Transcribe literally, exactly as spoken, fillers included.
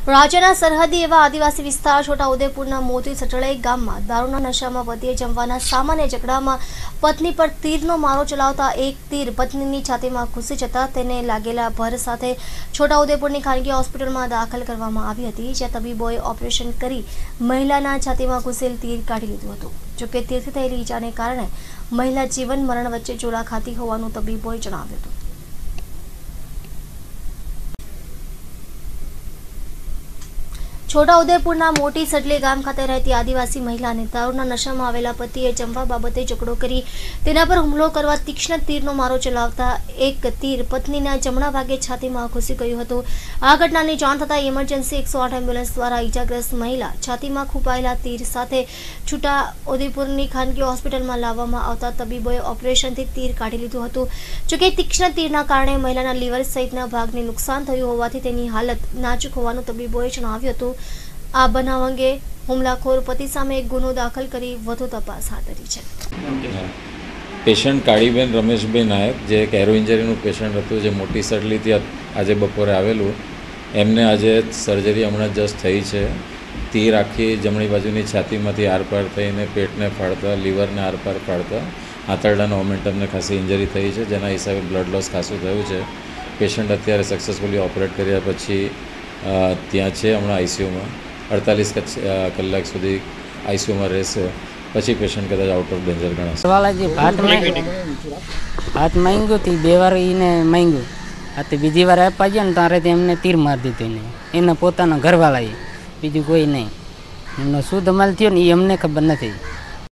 રાજ્યના સરહદી એવા આદિવાસી વિસ્તાર છોટાઉદેપુરના મોતી સટળાઈ ગામમાં દારૂના નશામાં પતિએ જમવાના સામાન્ય ઝઘડામાં પત્ની પર તીરનો મારો ચલાવતા એક તીર પત્નીની છાતીમાં ઘૂસી જતા તેને લાગેલા ભર સાથે છોટાઉદેપુરની ખાનગી હોસ્પિટલમાં દાખલ કરવામાં આવી હતી, જ્યાં તબીબોએ ઓપરેશન કરી મહિલાના છાતીમાં ઘૂસેલ તીર કાઢી લીધું હતું। જોકે તીરથી થયેલી ઈજાને કારણે મહિલા જીવન મરણ વચ્ચે ઝોલા ખાતી હોવાનું તબીબોએ જણાવ્યું હતું। છોટાઉદેપુરના મોટી સડલી ગામ ખાતે રહેતી આદિવાસી મહિલાને દારૂના નશામાં આવેલા પતિએ જમવા બાબતે ઝઘડો કરી તેના પર હુમલો કરવા તીક્ષ્ણ તીરનો મારો ચલાવતા એક તીર પત્નીના જમણા ભાગે છાતીમાં ઘૂસી ગયું હતું। આ ઘટનાની જાણ થતાં ઇમરજન્સી એકસો આઠ એમ્બ્યુલન્સ દ્વારા ઈજાગ્રસ્ત મહિલા છાતીમાં ખૂંપાયેલા તીર સાથે છોટાઉદેપુરની ખાનગી હોસ્પિટલમાં લાવવામાં આવતા તબીબોએ ઓપરેશનથી તીર કાઢી લીધું હતું। જોકે તીક્ષ્ણ તીરના કારણે મહિલાના લીવર સહિતના ભાગને નુકસાન થયું હોવાથી તેની હાલત નાજુક હોવાનું તબીબોએ જણાવ્યું હતું। આ બનાવ અંગે હુમલાખોર પતિ સામે એક ગુનો દાખલ કરી વધુ તપાસ હાથ ધરી છે। પેશન્ટ કાળીબેન રમેશભાઈ નાયક જે એક એરો ઇન્જરીનું પેશન્ટ હતું, જે મોટી સડલીથી આજે બપોરે આવેલું, એમને આજે સર્જરી હમણાં જસ્ટ થઈ છે। તીર આખી જમણી બાજુની છાતીમાંથી આરપાર થઈને પેટને ફાડતા, લીવરને આરપાર ફાડતા આંતરડાના મોમેન્ટમને ખાસી ઇન્જરી થઈ છે, જેના હિસાબે બ્લડ લોસ ખાસું થયું છે। પેશન્ટ અત્યારે સક્સેસફુલી ઓપરેટ કર્યા પછી ત્યાં છે, હમણાં આઈસીયુમાં અડતાલીસ કલાક સુધી આઈસીયુમાં રહેશે, પછી પેશન્ટ કદાચ આઉટ ઓફ ડેન્જર ગણાશે। વાલાજી ભાત ભાત માંગ્યું હતી, બે વાર એને માંગ્યું હતી, બીજી વાર આપવા ગયા ને તારે એમને તીર મારી દીધું એને એના પોતાના ઘરવાળાએ, બીજું કોઈ નહીં। એમનો શું ધમાલ થયો ને એ અમને ખબર નથી।